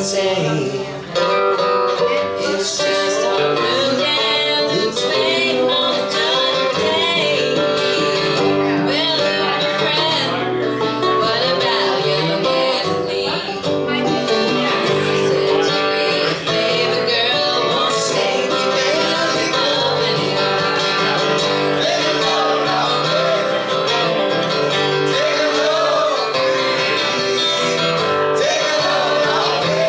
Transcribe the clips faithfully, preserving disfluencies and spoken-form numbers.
same. It's just a blue down blue train on a dark day. Well, my friend, what about your Bethany? Said to me a favor, girl, won't stay with me company. Take a load off me. Take a load. Take a load off me.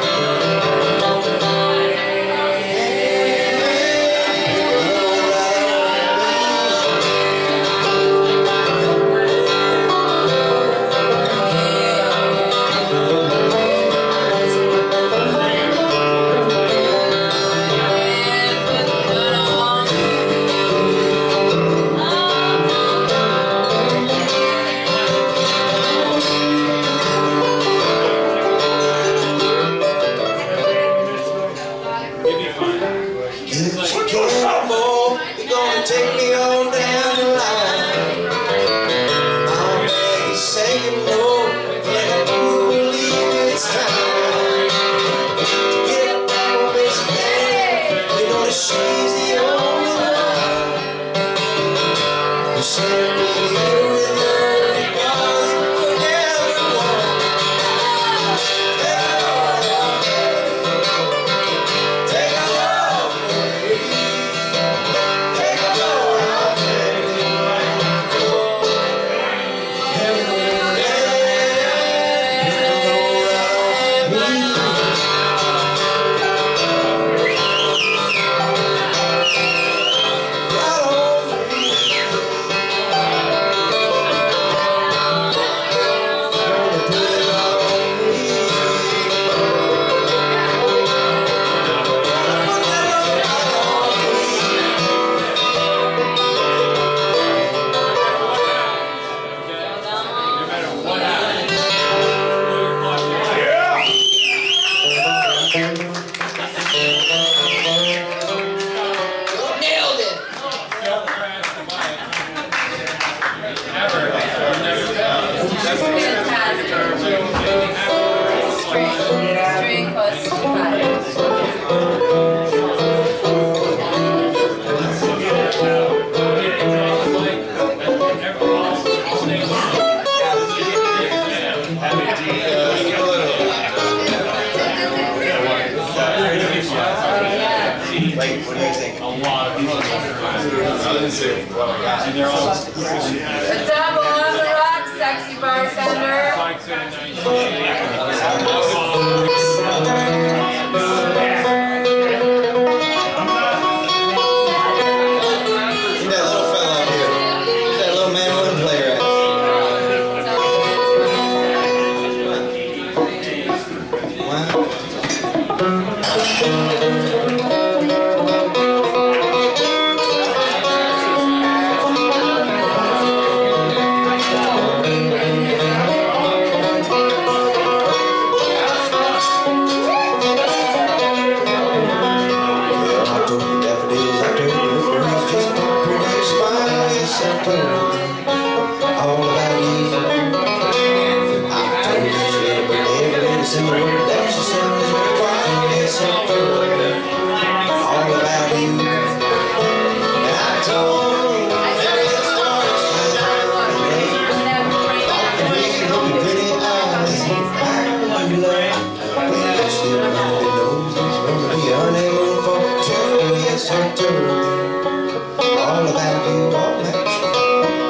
If you can't more, you're gonna take me on down the line. I'm ready, saying no, and you believe it's time to get back on this man. You know that she's the only one. You said we'll be here with her because we're everyone. Take a load off me. Take a load. Take a load off me. Nailed it! String plus five. Like, what do you think? A lot of people. I didn't say. And they're all. A double on the rock, sexy bartender. All about you. I told you she had been every single word that she said was required. It's all about you. And I told her that it's hard to pretty eyes. I love we still know the noses when we are unable for two. Yes, I told her all about you, all about you.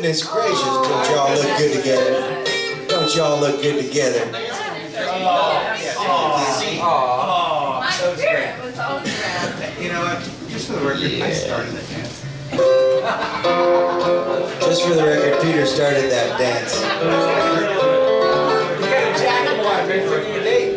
Goodness gracious, don't y'all look good together? Don't y'all look good together? My spirit was all around. You know what? Just for the record, I started the dance. Just for the record, Peter started that dance. You got a jacket on, ready for your date.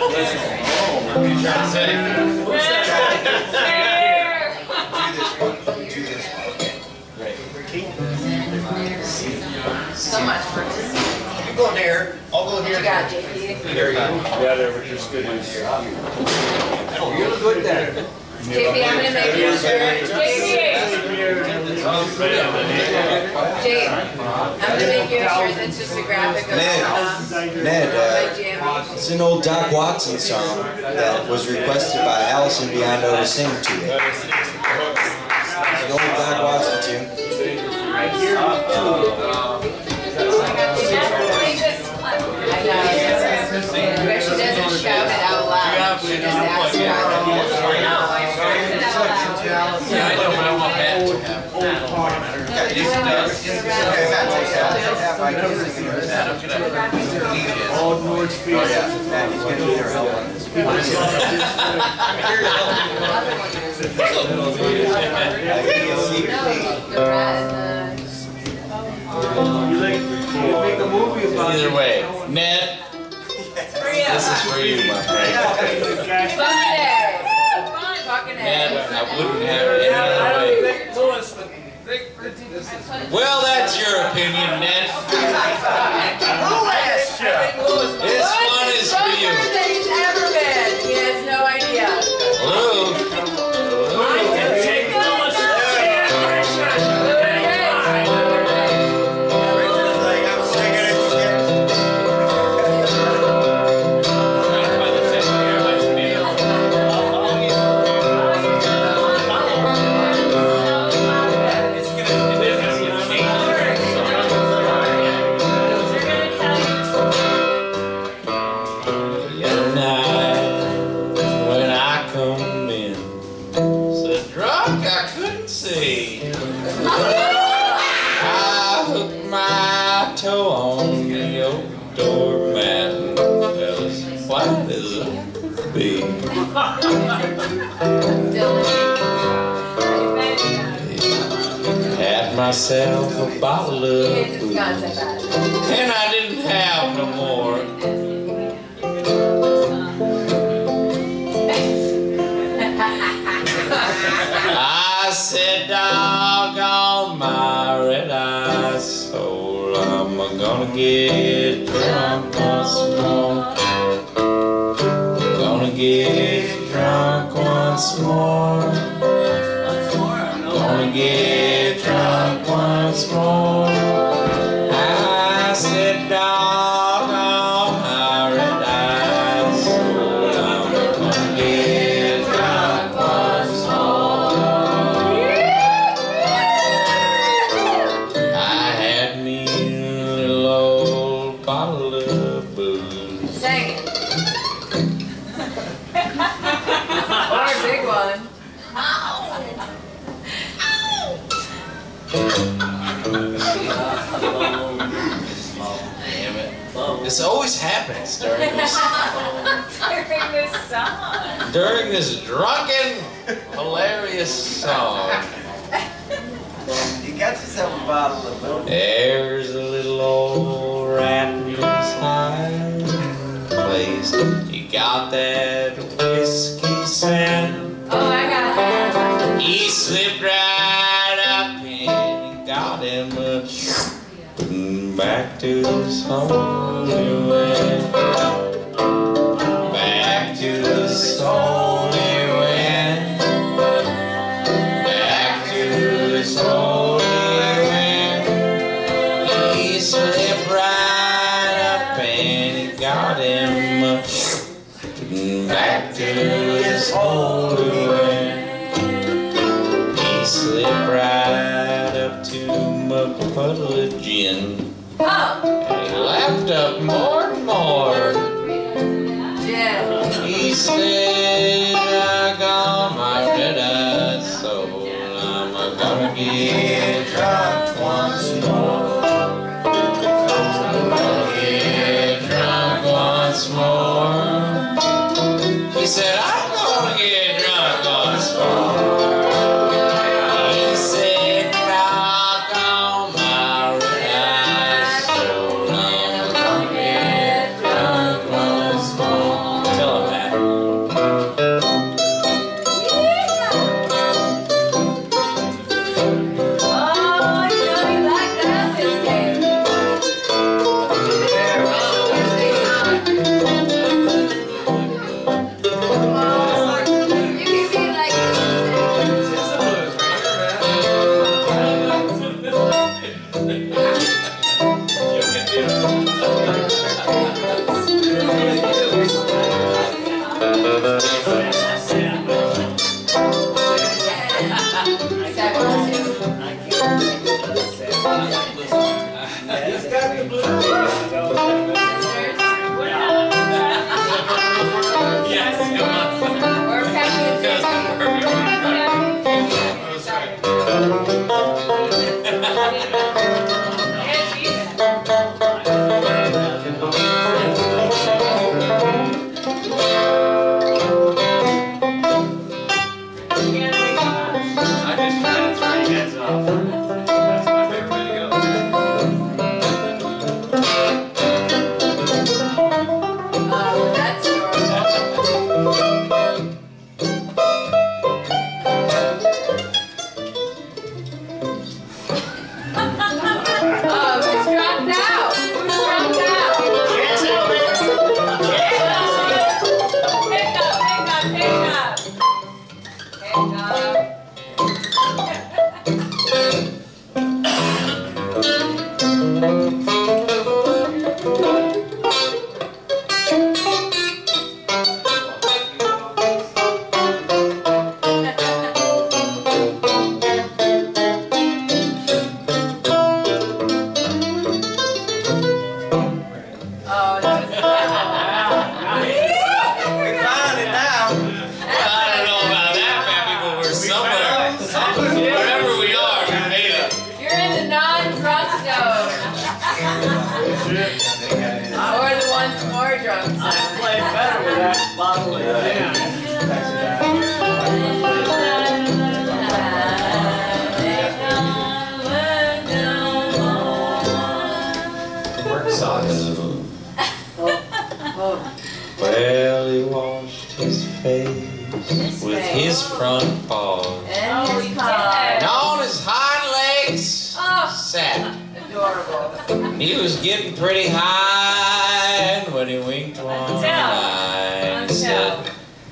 What are you trying to say? Do this one. Okay. Great. So much for this. You go there. I'll go What here. you got, J P? Here you go. Yeah, they were just good news. You look good there. J P, I'm gonna make you a shirt. J P! Jay, I'm gonna make you a shirt that's just a graphic of Ned, um, Ned, my uh, jammy. it's an old Doc Watson song that was requested by Allison Biondo to sing to it. It's an old Doc Watson tune. I know. Where she doesn't shout it out loud. She just asks Yeah, about I know, but I want Matt to have. Yeah, Yes, he does. Okay, Matt, take that. Have ideas and give us that. Matt, I'm gonna. Old North Street. Oh, yeah. Matt, he's gonna need our help on this. I'm here to help. I think it's secretly. the rat You like, you make a movie about Either it. way, Ned, this is for you, my friend. Fucking A. Fucking Ned, A. I wouldn't have it any other way. Well, that's your opinion, Ned. This one is for you. Stronger than he's ever been. He has no idea. Hello. Rachel's like, I'm singing it. I hooked my toe on the old doormat and fell as flat as I could be. Had myself a bottle of booze, and I didn't have no more. I said, doggone my red-eyed soul, I'm gonna get drunk once more. Gonna get drunk once more. Gonna get drunk once more. I said, doggone my red-eyed soul, I'm gonna get drunk once more. I had me a little old bottle of booze. Sing it. Or a big one. Damn it. This always happens during this During this song. during this drunken, hilarious song. You got yourself a bottle of booze. There's a little old rat in this hiding place. He got that whiskey scent. Oh, I got it. He slipped right up and got him a back to his holy land. Back to his holy land. Back to his holy land. He slipped right up and he got him a back to his holy land. He slipped right up to my puddle of gin. Oh, And he lapped up more and more. Jim. He said, I got my red-eyed soul, I'm gonna get drunk once more. I'm gonna get drunk once more. He said, I'm gonna get drunk once more. He said, knock on my red-eyed soul, I'm gonna get drunk once more. Tell him. Well, he washed his face with his front paws, and his paws, and on his hind legs oh, sat. Adorable. He was getting pretty high, and when he winked one eye, he said,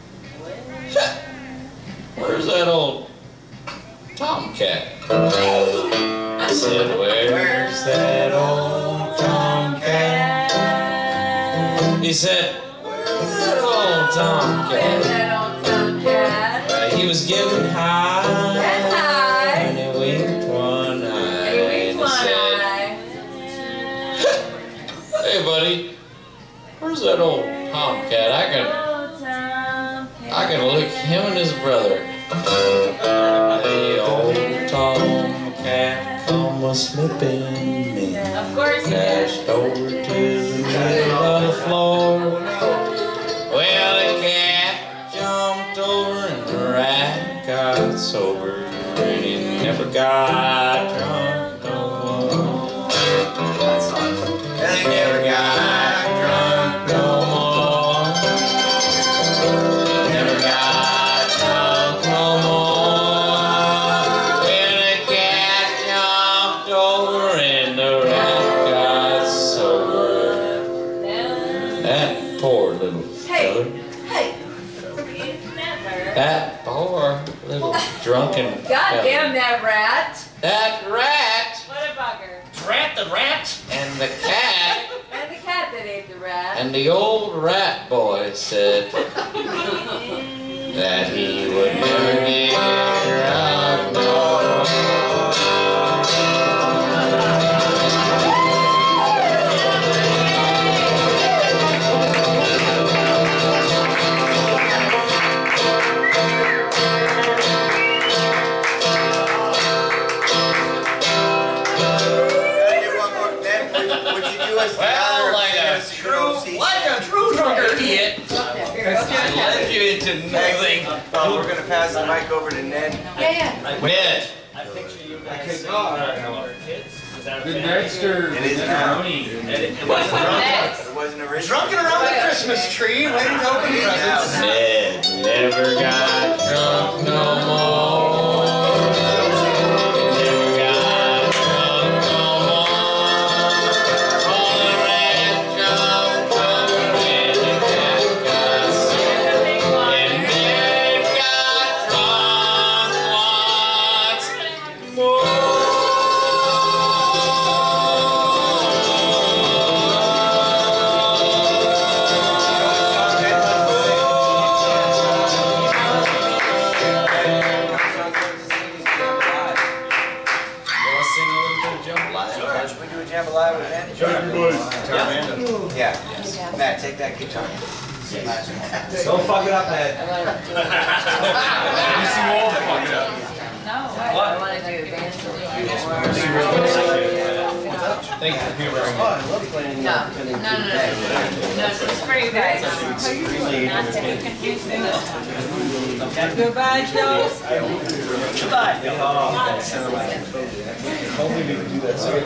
"Where's that old tomcat?" I said, "Where's that old tomcat?" He said, "Where's that old tomcat?" Where's that old tomcat? Uh, he was getting high, And high. and he winked one eye, And he winked and one he said, eye. "Hey, buddy, where's that old tomcat? I can, Old tomcat. I can lick him and his brother." The old tomcat come a slipping in, Of course he dashed does. over to the middle of the floor. Well, the cat jumped over and the rat got sober, and he never got drunk no more. And he never got drunk no more. He never got drunk no more. When the cat jumped over and the rat got sober. That poor little Hey, feller. hey. Never. That poor little drunken Goddamn feller. that rat. That rat What a bugger. rat the rat and the cat And the cat that ate the rat. and the old rat boy said that he would never get drunk no more. Well, like a true, like a true drunk idiot, I led you into nothing. Oh, we're gonna pass the mic over to Ned. Yeah, yeah. Ned, I picture you guys Okay, saying oh, that our kids. Is that a Good family? night, sir. It is now. It, it What's wasn't up drunk. next? It wasn't original. Drunken around the Christmas tree, waiting to open presents. Ned never got drunk no more. Never got drunk no more. All the rat jumped over and the cat got sick. And Ned got drunk once more. Should we do a jambalaya with Ned? Yeah. Matt, take that guitar. Don't fuck it up, Ned. You see all the fuck it up. No, I want to do advanced. Thank you for humoring me. No, no, no, no, no, no, it's pretty bad. Goodbye, Joe. Hopefully we can do that so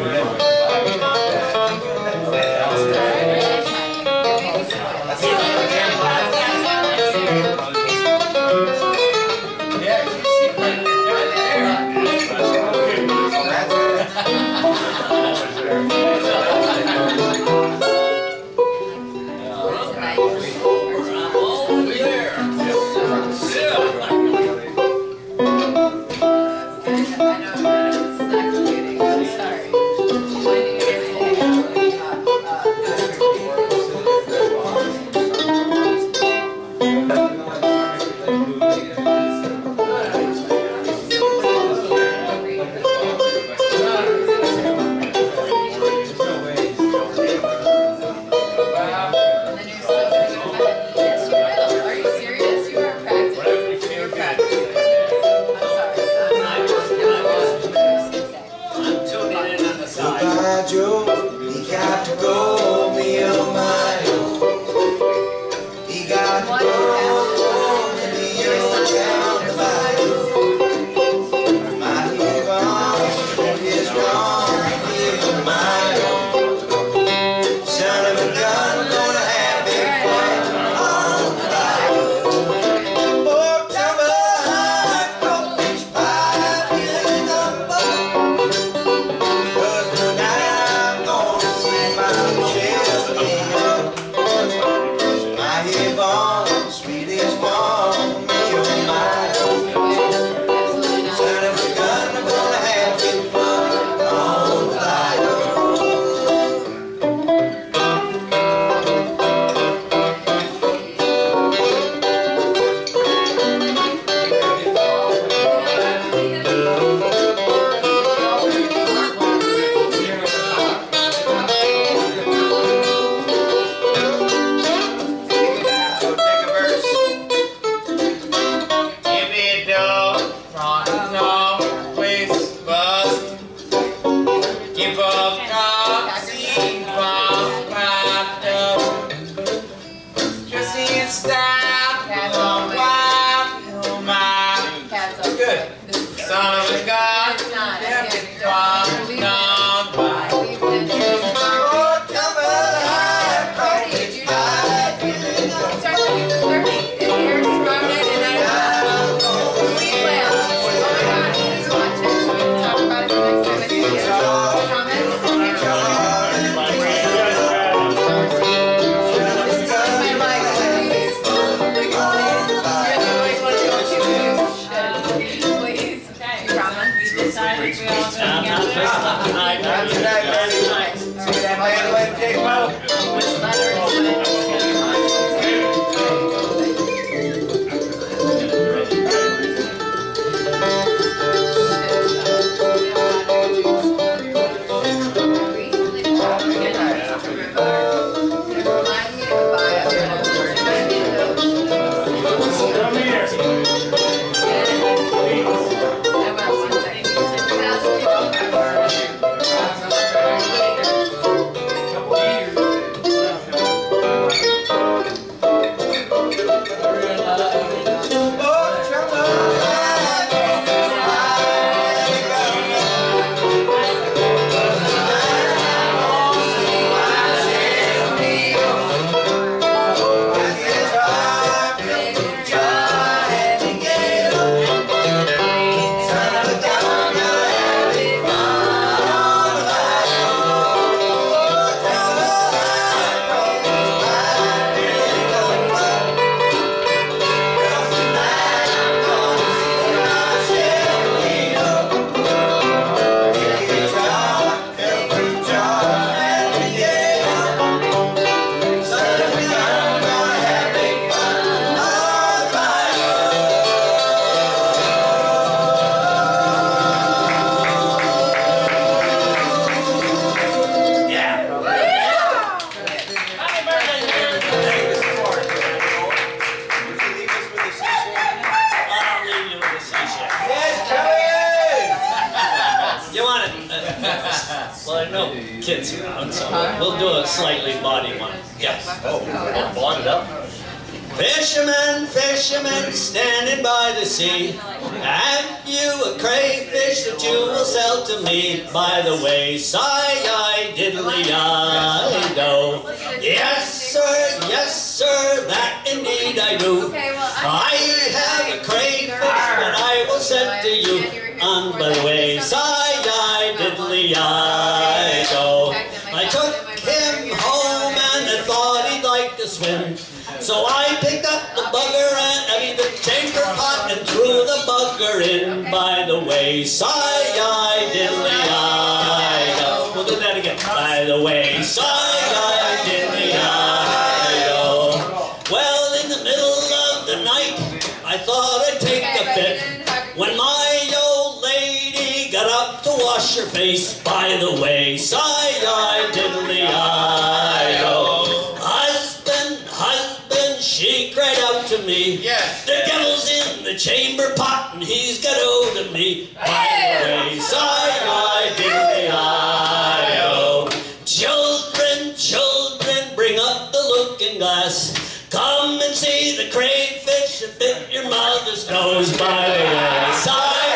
I know, I'm not kidding. I'm sorry. When do you get it? got to go me on my own. He got to go me on down the bayou. My Yvonne is gone me on my own. Son of a gun, gonna have big fun on the bayou. Pork chop, crawfish pie, feeling gumbo. 'Cause tonight I'm gonna see my Chesterfield. My Yvonne, sweetest one, me on my own. Son of a gun, I'm gonna have big fun on the bayou. So take a verse. Give me a dog, front dog, waist bust. Give up dog, see from popped up. Just in style, oh my, oh my. Good. Son of a gun, there be from down by. Pork chop, crawfish pie, feeling gumbo. Well, I know kids around, so we'll do a slightly bawdy one. Yes. Oh, we'll bawd it up. Fisherman, fisherman, standing by the sea, have you a crayfish that you will sell to me? By the way, sigh, diddly-I-do. Yes, sir, yes, sir, that indeed I do. I have a crayfish that I will send to you. And by the way, sigh, diddly-I-do. I took him home and I thought he'd like to swim. So I picked up the bugger and I mean the chamber pot and threw the bugger in. By the way, sigh, diddly-I-do. We'll do that again. By the way, sigh, diddly-I-do. Well, in the middle of the night, I thought I'd take a fit when my old lady got up to wash her face. By the way, sigh, diddly-I-do. She cried out to me, yes. The devil's in the chamber pot and he's got hold of me. By the way, sigh, diddly-I-do. Children looking glass. Come and see the crayfish that bit your mother's nose by the wayside.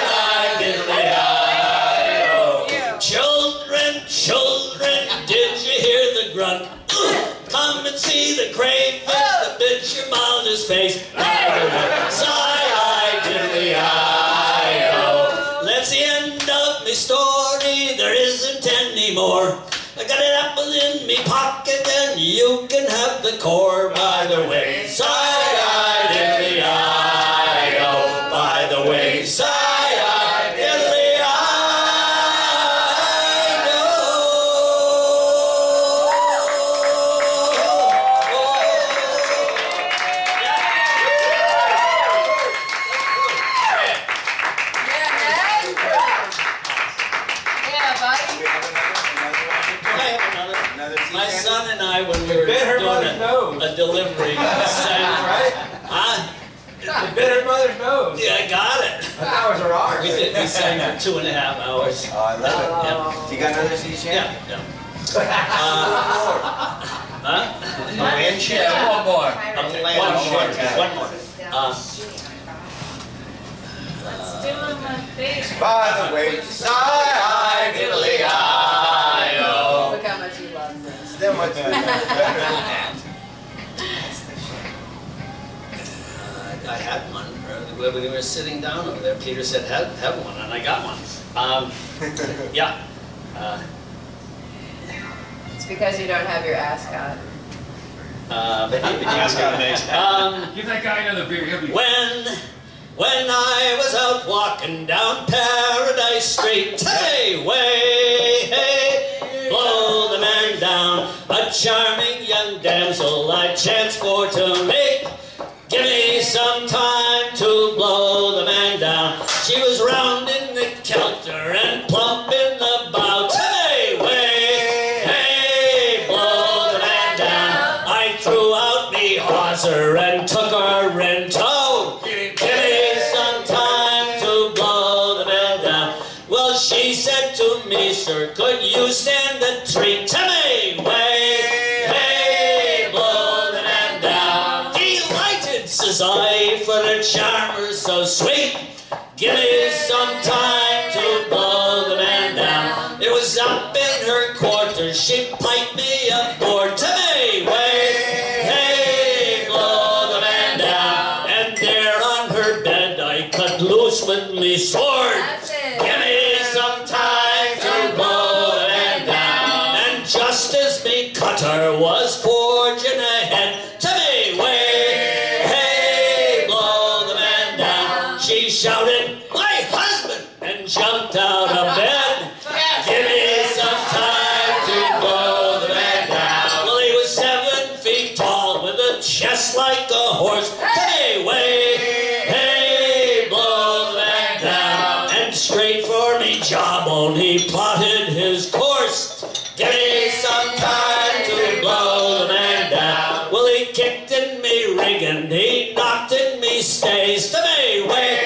Hi-diddly-hi-oh. Children, children, did you hear the grunt? Come and see the crayfish that bit your mother's face by the wayside. Hi-diddly-hi-oh. That's the end of my story, there isn't any more. I got an apple in me pocket and you can have the core by the wayside. Hi-diddly-hi-oh. By the wayside. My son and I, when we were doing a, a delivery, sang, Right? huh? It bit her mother's nose. Yeah, I got it. That was ours. We did. We sang for two and a half hours. Oh, I love it. Yeah. You got another sea chant? Yeah. yeah. Uh, huh? Wind chant. One more. Okay, one more. One more. Uh, By the wayside, hi-diddly-hi-oh. Look how much he loves this. Then what's better than that? I had one. When we were sitting down over there, Peter said, have, have one, and I got one. Um, yeah. Uh, It's because you don't have your ascot. uh, but Ascot makes it. um, Give that guy another beer, he'll be... when, when I was out walking down Paradise Street, hey, way, hey, blow the man down, a charming young damsel I chanced for to meet. Give me some time to blow the man down. She was round in the kilter and plump in the bout. Hey, way, hey, blow the man down. I threw out me hawser and took her in tow. Give me some time to blow the man down. Well, she said to me, sir, could you stand a treat to me? Way, hey, blow the man down. Delighted, says I, for a charmer so sweet. Give me some time to blow the man down. It was up in her quarters, she piped me aboard to me. Way, hey, blow the man down. And there on her bed I cut loose with me sword. That's it. Give me some time to blow the man down. And just as me cutter was forging ahead to me, way, hey, blow the man down. She shouted, my husband, and jumped out of bed. Give me some time to blow the man down. Well, he was seven feet tall with a chest like a horse. Hey, way, hey, blow the man down. And straight for me jawbone he plotted his course. Give me some time to blow the man down. Well, he kicked in me rigging, he knocked in me stays to me. Way,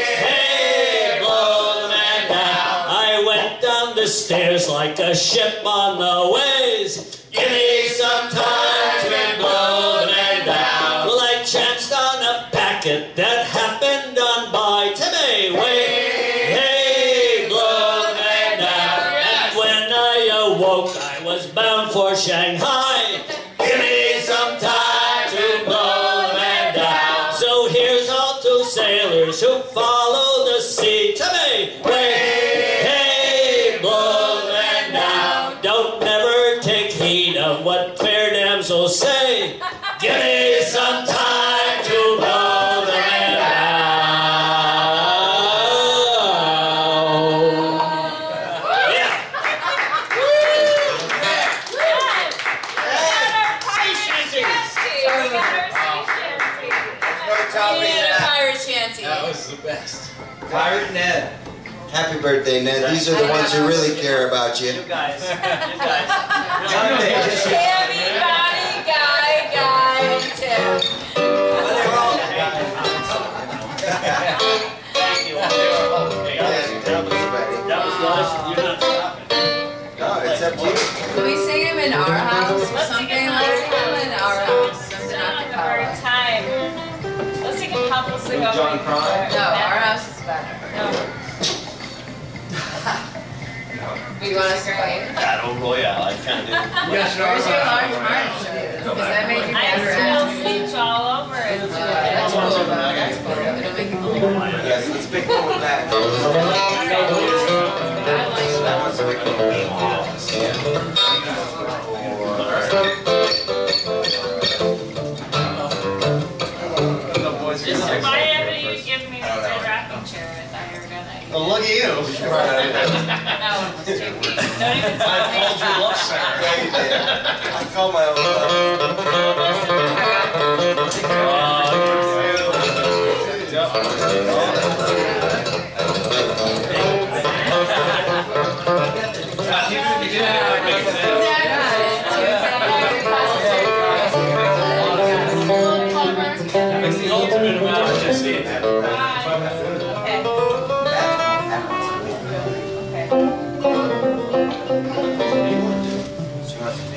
hey, blow the man down. I went down the stairs like a ship on the waves. Give me some time to blow the man down. Well, I chanced on a packet that happened on by to me. Way, hey, blow the man down. And when I awoke, I was bound for Shanghai. Give me some time to blow the man down. So here's all to sailors who follow the sea to me. Way, hey, blow the man down. Don't never take heed of what fair damsels say. Give me some time to blow the man down. Yeah. Pirate shanty. That was the best. Pirate Ned. Happy birthday, Ned. These are the ones who really care about you. You guys, you guys. Sammy, Bonnie, Guy, Guy, and Tim. Thank you. That was nice. You're not stopping. No, it's up to you. Can we sing him in our house or something? Let's sing him in our house. John Crine. No, our house is better. Do you want us to play? Battle Royale, I can't do it. Yes, Where's your large march? Because that made you I never still ask. stitch all over it. That's cool, though. That's cool. It'll make it cool. Yes, let's pick one with that. That one's a big Just remind everybody to give me the red rocking chair. I thought you were gonna. Well, look at you. No, it's too weak. Don't even I tell me. called you love, Sarah. Yeah, you did. I called my own It's the ultimate amount of just seeing that. She wants to do.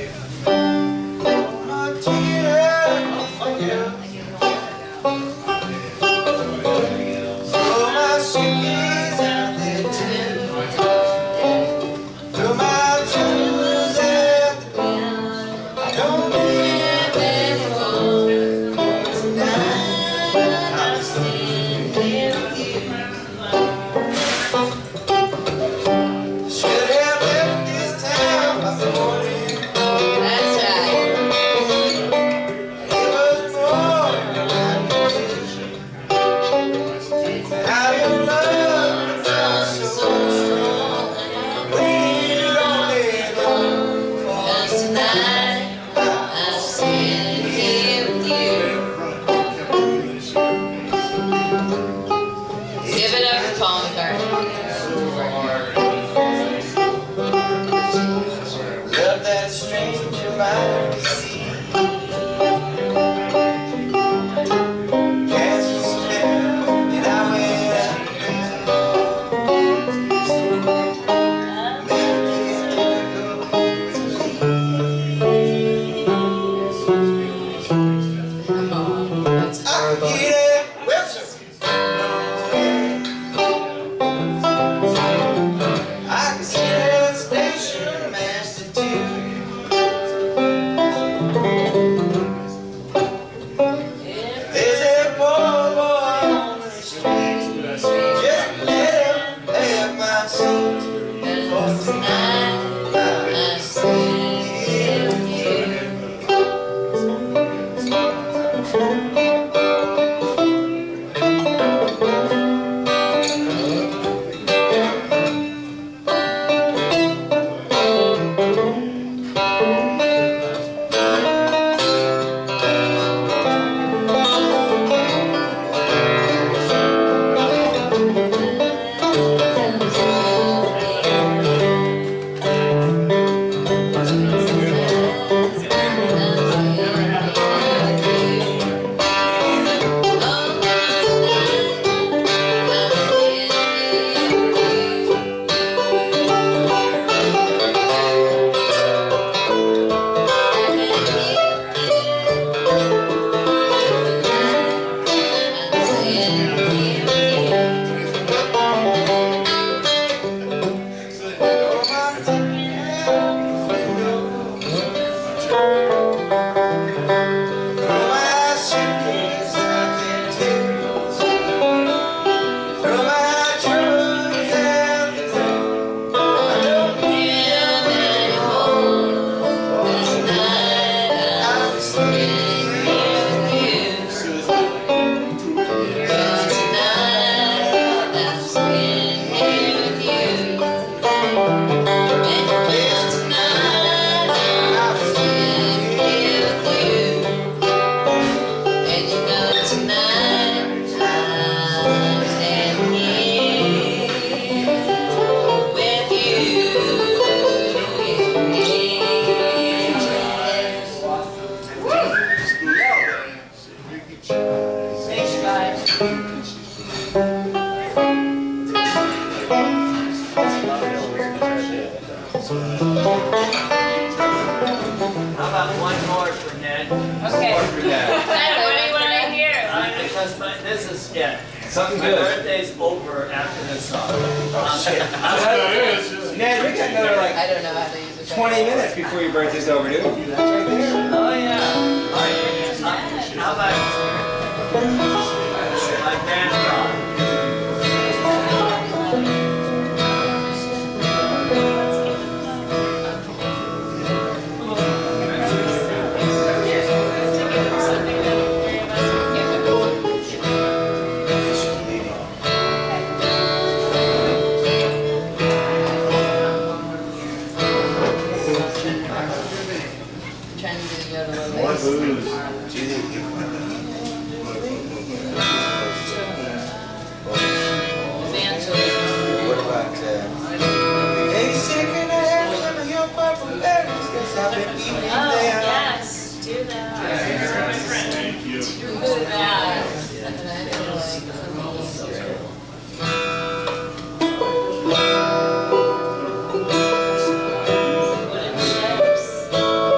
That's right. Cause tonight I'm sitting here with you. Give it up for Paul McCartney. Love that stranger might see. Cast a spell, and I went out Come on. What's it? I can get it. Well, sir. I can see that station master too. There's that boy, boy on the street. Just let him have my seat. Cause tonight I'm sitting here with you. Okay. What do you want to hear? because my, this is it. Something My good. birthday's over after this song. Oh, shit. Ned, we got another like I don't know how to use it. twenty minutes before your birthday's over, dude. Oh yeah. How about my grandpa? Trying to do the yodel lace. What about, uh, hey, sick and I have some of your purple berries, 'cause I've been eating Oh, them. yes, do that. Do that. Wooden ships.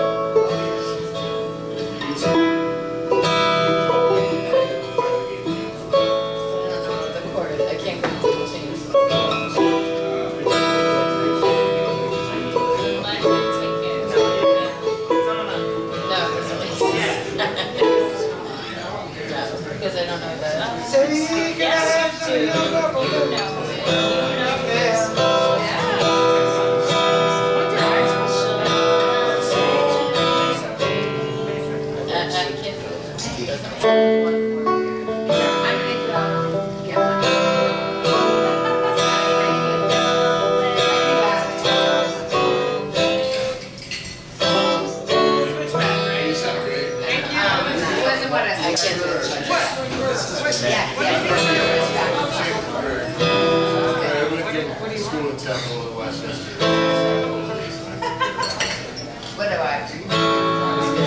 The chord, I can't go to the change. Let me take it. No, because because I don't know that. Say, can I have some of your purple berries? I, I can't. It wasn't what I I can't do it. School in Temple in Westchester. What do I?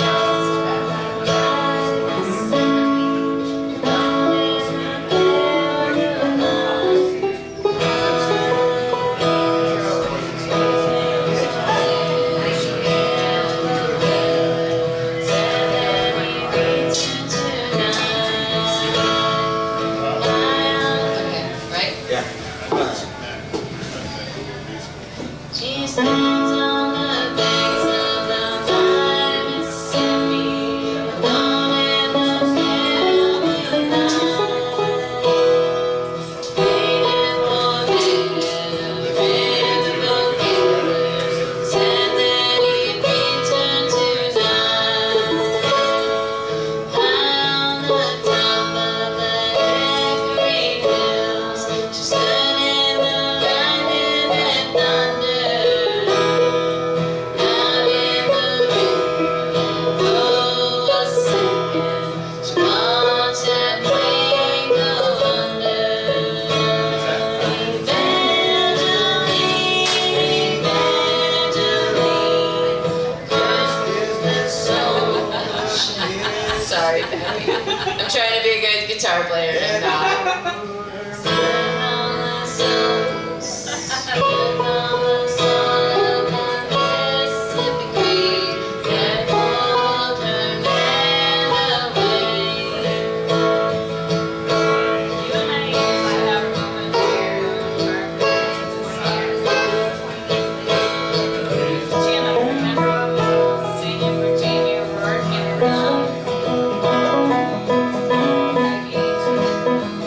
Okay, right? Yeah. She stands on the banks of the Mississippi, alone in the field night, waiting for the invisible killer, said that he'd return tonight. High on the top of the Hickory Hills, she stood in the lightning and thunder. Out in the rain, though a second, she watched that plane go under. Evangeline, Evangeline, cursed the soul. Sorry, Patty. I'm trying to be a good guitar player and not. Virginia, working around.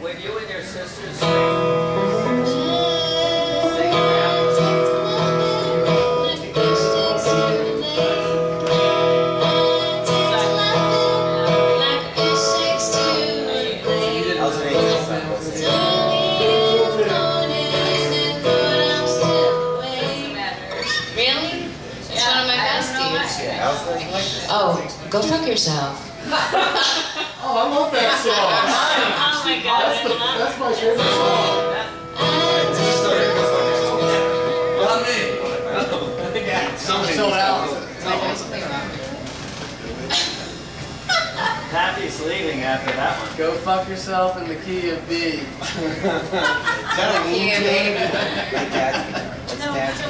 When you and your sisters Oh, go fuck yourself. Oh, I love that song. Oh my god. That's, the, that's my favorite song. Not me. Someone else. Happy's leaving after that one. Go fuck yourself in the key of B. Yeah, baby. No, so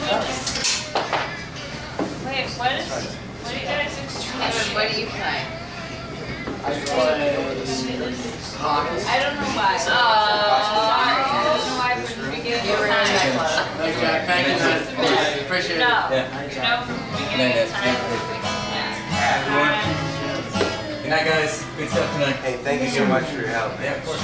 wait, wait, what is, what are you guys extremely? What do you play? I play hockey. I don't know why. Oh, sorry. I don't know why from the beginning You of were in time. that club. Thanks, Jack. Thank you, man. Appreciate it. No, Yeah. you know from the beginning of time. Yeah. Good night, guys. Good stuff tonight. Hey, thank you so much for your help. Yeah, of course.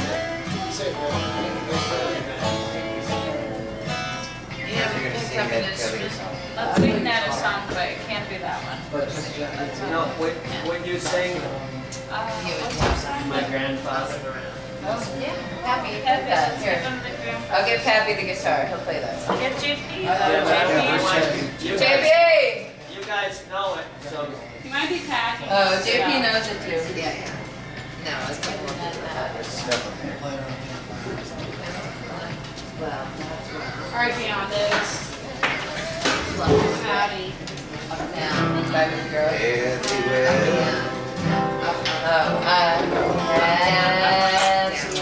Yeah, You're gonna pick sing up an that, Kelly. instrument. Let's sing that a song, but it can't be that one. No, when, when you sing, Uh, what's that song? My grandfather. Oh, yeah. Happy, Happy, play that. let's Here. give him the grandpa. I'll give Pappy the guitar. He'll play that song. Get J P. Uh, though, yeah, J P. You J guys, P! you guys know it, so He might be packing. Oh, J P so- knows it too. Yeah, yeah. No, it's like one of that. Well, Alright, beyond this. Howdy. up down, baby girl. everywhere. Oh, uh, Pepsi,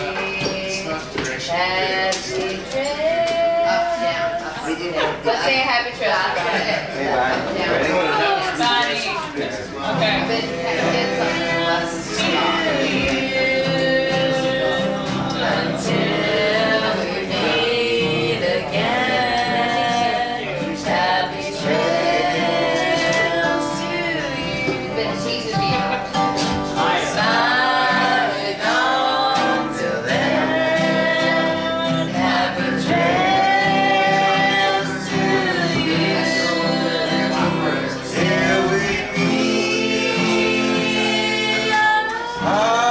Pepsi trail. Up, down, up, down. Let's say a happy trail. Hey, bye. Ready? Body. Okay. But get something less strong. Until we meet again. Happy trails to you. But she's a bee. Silent on till then. Happy trails to you. Till we meet. Ah,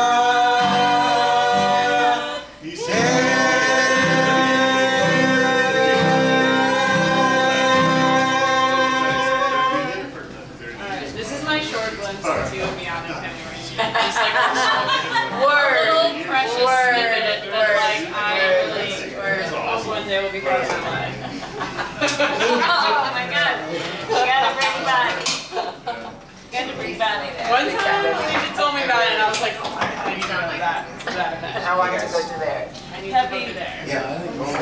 Alright, this is my short glimpse into you and Beyond and Penny right here. Just like a Word. little precious Word. snippet that Word. like I really hope one day will be part of my life. Oh my god. You gotta bring Bonnie. You gotta bring Bonnie there. One time Alicia told me about it and I was like, oh my god, I need to go to that. that event. I want to go to there. I need to go there. yeah.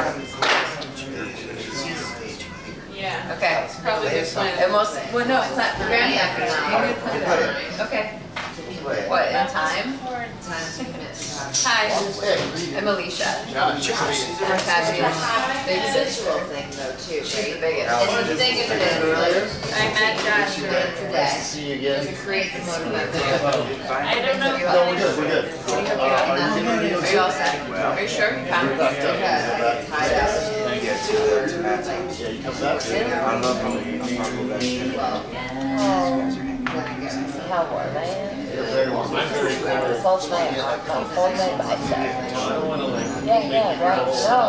Yeah. Okay. It's probably good plan. And most, well, no, it's not, Granny after nine. Okay. Play. What, in time? Hi, I'm Alicia. I'm Pappy. Big visual thing though too, she's the biggest. And the thing of it is, like, I met Josh today See you again. to create the motivation. I don't know. No, we're good, we're good. Are you all set? Are you sure? Come. Okay. Hi, Josh. Yeah, to the, to Matt's house. Yeah, you come back. I love how you go back there. How warm I am. You're very welcome. I'm very cold. Hold my arm, hold my bicep. Yeah, yeah, right.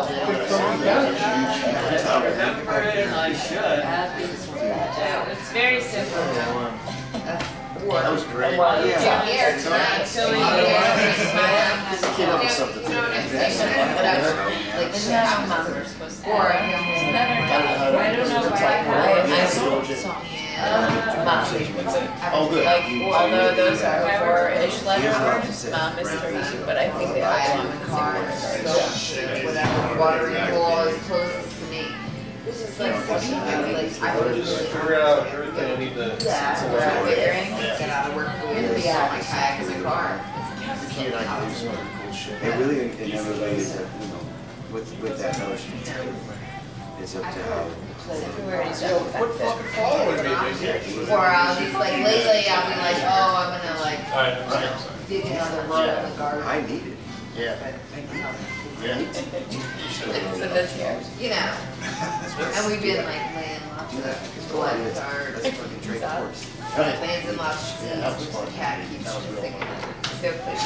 remember it and I should. No. It's very simple. That was great. You're here tonight, so we Came up with something. You know what I'm saying? But I was like, this is how mom we're supposed to. Or, Never done. I don't know why. I saw Mom. Oh, good. Like, although those are four-ish letters, mom is three, but I think they all belong in the car. Whatever watering hole is closest to me. This is like such a, like, I would really. Figure out everything I need to. Yeah, we're out figuring, get out of work, go in the kayak in the car. He and I can do some other cool shit. It really inevitably is, a, you know, with, with that notion, it's up to how. What fucking follow would be good? Or I'll just like, lately I'll be like, oh, I'm gonna like dig another row in the garden. I need it. Yeah. Yeah. So this year, you know, and we've been like playing lots of blood cards, playing in lots of scenes, which the cat keeps singing. So pretty.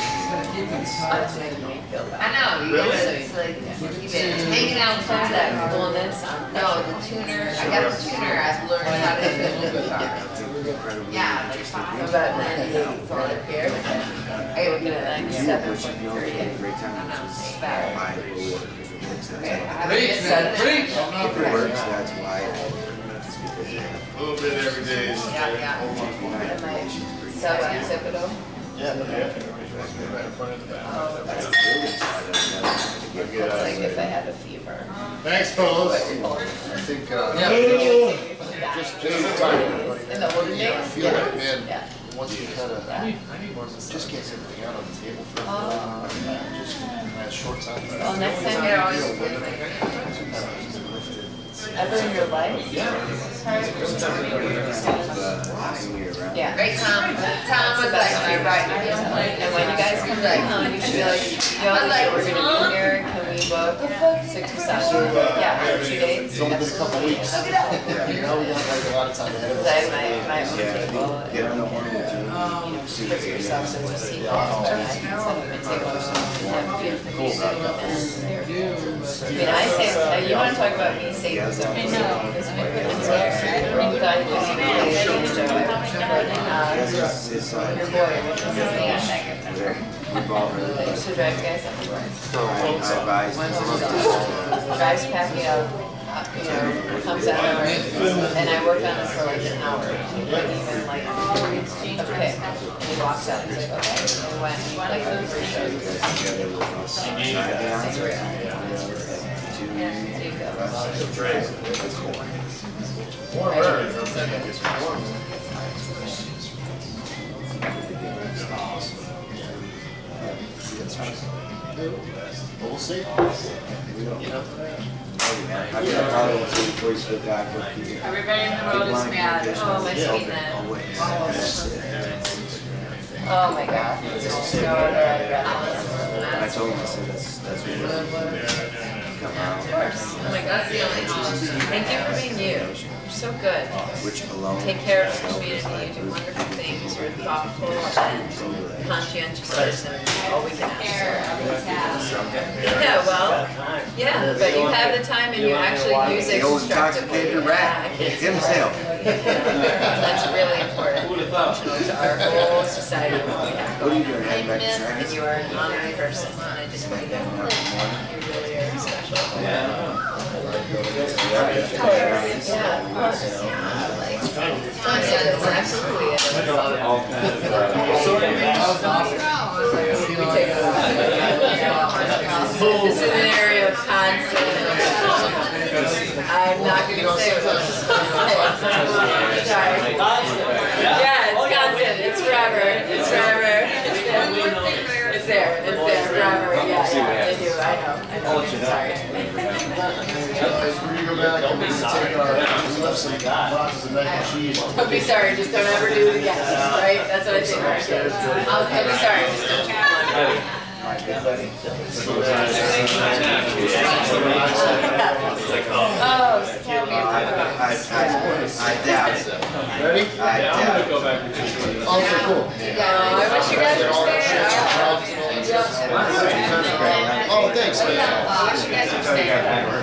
I know, you gotta, it's like, you've been hanging out with that doing this. No, the tuner, I got a tuner, I've learned how to hit the guitar. Yeah, like five. About ninety days on up here. I gotta get a ninety-seven point three. I don't know, it's bad. Okay, I have to get set. If it works, that's why. A little bit every day. Yeah, yeah. Am I sub-occipital? Yeah, right in front of the back. That's like if I had a fever. Thanks, fellas. I think, uh, Yeah. just, just the time, everybody. In the olden I days? feel like, man, Yeah. once you kind of, just can't sit everything out on the table for, uh, just that short time. Well, next time you're always good. Ever in your life? Yeah. Yeah. Great Tom. Tom was like my right. And when you guys come back home, you should be like, yo, like, we're gonna be here. Can we book six or seven? Yeah, for two days. It's only been a couple weeks. You know, we don't have like a lot of time ahead of Because I us. have my, my own table. And, you know, put yourself in the seat. And I can set up a table. And beautiful music. And I mean, I say, you want to talk about me saving some I know. It's there. I don't think I was really enjoy it. Your boy, what's his name? Used to drive guys up the drives packing up, you know, comes out of and I work on it for like an hour. He wouldn't even like a pick. And he walks out and he's like, okay. And we went, like, three shows. It's real. Yeah, there you go. More rare. We'll see. Everybody in the world is mad. Oh, my sweetness. Oh my God. There's no other I'd rather. I told him, I said, that's, that's what we're come out. Of course. Oh my God, that's the only thing. Thank you for being you. You're so good. Which alone. Take care of the community. You do wonderful things. You're thoughtful and conscientious and all we can ask for. Yeah, well, yeah, but you have the time and you actually use it constructively. Intoxicated rat himself. That's really important. Functional to our whole society. What are you doing? I miss that you are an honored person. And I just want to know you really are special. Yeah. Absolutely. This is an area of constant. I'm not going to say what I'm sorry. Yeah, it's constant. It's forever. It's forever. It's there. It's there. It's there forever. Yeah, yeah. I do. I know. I know. Sorry. Don't be sorry. Just don't ever do it again. Right? That's what I think. I'll don't be sorry. Just don't do it. Oh, tell me about it. I doubt it. Ready? I doubt it. Okay, cool. Yeah, I wish you guys were staying. Oh, thanks, man. I wish you guys were staying.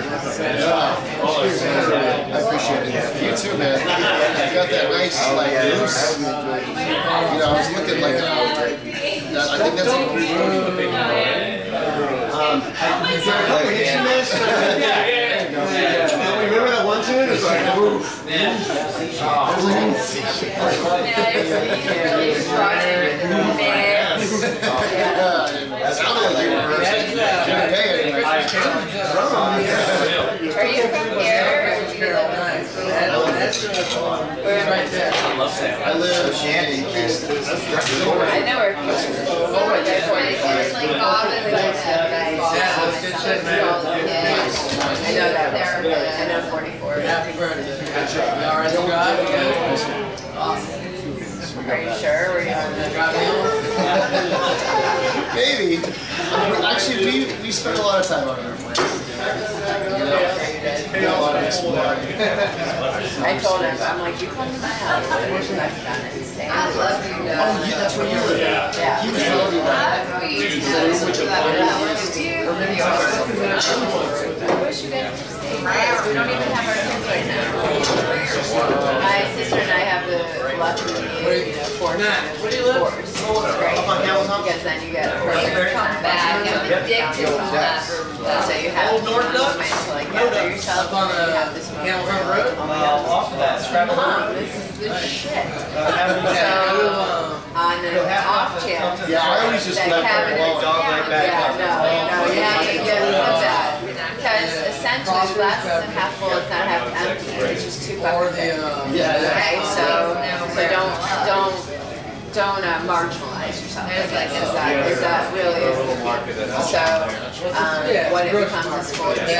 I appreciate it. You too, man. You got that nice, like, loose. You know, I was looking like, that, I think that's a Um, comprehension miss? Remember that one tune? It's like, oof. Yeah, it's really structured and mixed. That sounded like you were didn't pay anything. Are you from here? Where am I? I live Shanty. I know where people are. It's like Bob is like that. Yeah, that's good shit, man. I know that. I know forty-four. Happy birthday. You all right to drive? You good? Awesome. Are you sure? Were you on the Drive me home? Maybe. Actually, we, we spent a lot of time on our place. You know, we did a lot of exploring. I told him, I'm like, you come to my house, I wish I'd done it. Stay. I love you. Oh, yeah, that's where you live. Yeah. He was telling me that. He said he went to I wish you guys could stay. We don't even have our kids right now. My sister and I have the luxury, you know, force. Where do you live? It's great. Because then you get a perfect come back. I'm addicted to that. So you have a moment to like get to yourself and then you have this moment. Road? Off of that, Scrabble Mom, this is the shit. So, on the off chance Yeah, I always just that left her cabinet, alone. yeah, no, no, you have to get rid of that. Because essentially, glass isn't half full, it's not half empty, it's just too fucking big. Yeah, yeah. Okay, so, so don't, don't, don't uh, marginalize yourself. It's like, is that, is that really is the thing. So, um, what it becomes is sport. And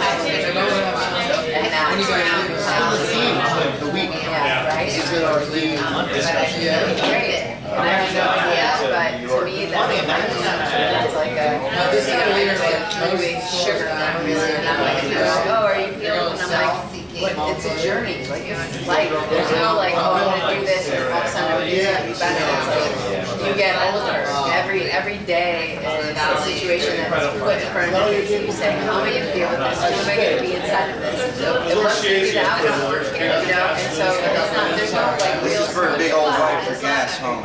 now it's around The week. yeah, right? This has been our theme. But I think it's great. And I have no idea, but to me, that's like a, this is like moving sugar memory. And I'm like, oh, are you feeling? And I'm like, it's a journey. Like, it's life. There's no like, oh, I'm gonna do this, and all of a sudden everything's gonna be better. It's like, you get older. Every every day is a situation that's put in front of you. You say, how am I gonna deal with this? Who am I gonna be inside of this? It must be the outcome, you know. And so it's not. There's no like real. This is for a big old wife for gas home.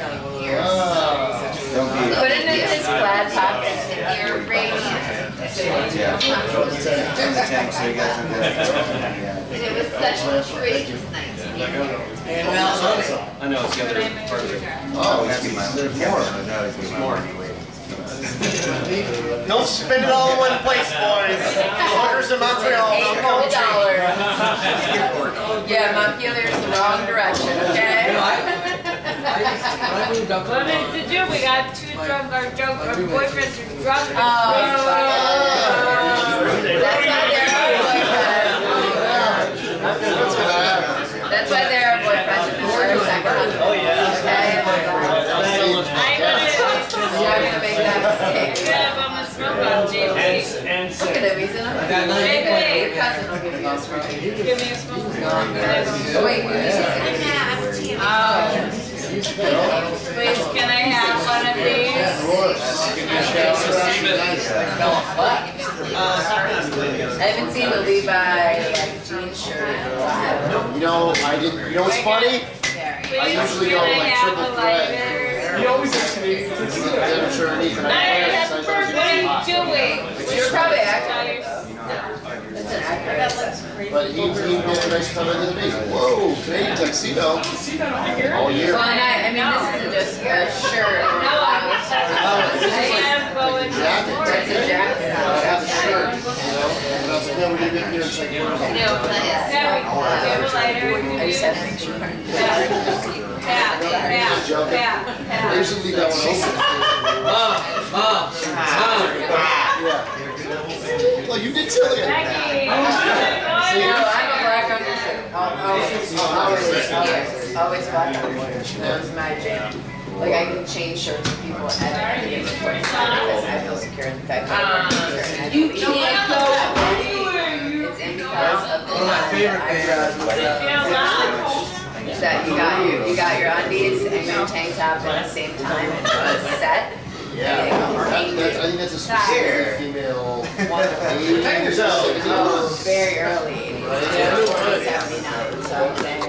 Don't be. Put it in his flat pocket and you're radiant. Yeah. In the tank so you guys don't get It was such a courageous night to meet you. I know, it's the other part of it. Oh, happy my there's more. Don't spend it all in one place, boys. Orders in Montreal. Eight hundred dollars. Yeah, Montpelier's the wrong direction, okay? What is to do? We got two drunk, our drunk, our boyfriends are drunk. Oh, that's why they're our boyfriends. That's why they're our boyfriends and we're our second husband. Oh, yeah. Okay? I'm You're not gonna make that mistake. gonna, I'm gonna smoke on J P. And Look at him, he's in a Your cousin will give you a smoke. Give me a smoke. Oh, wait, he's Oh. Please, can I have one of these? I haven't seen the Levi like, jean shirt in a while. You know, I didn't. You know what's funny? Please, usually can go, I like, have triple a thread. lighter? He always asks me. I'm sure anything. I have a bird. What are you doing? You're probably accurate though. It's an accurate assessment. But he, he made a nice comment in the meeting. Whoa, Canadian tuxedo. See that on here? All year. Well, and I, I mean, this isn't just a shirt or a No, blouse. I am going to Jacket. It's a jacket. I have a shirt, you know. And I was like, no, we didn't get here. It's like, No, no. but Yeah, we do you have a lighter. I just had to make sure. Tap, tap, tap, tap, I tap. usually leave that one open. Mom, mom, mom. Yeah. Well, you did tell it. Becky. No, I'm a black undershirt. Always, always, always, always black undershirt. That's my jam. Like I can change shirts with people and I can get support because I feel secure in the fact that I'm wearing a shirt. And I You feel can't go anywhere. it's in because of the One of my favorite eyebrows things. Feel loud. that you got your you got your undies and your tank top at the same time and it's set. Yeah. That, that, I think that's a specific female age. Oh, very early. eighties. seventy-nine, so I'm saying.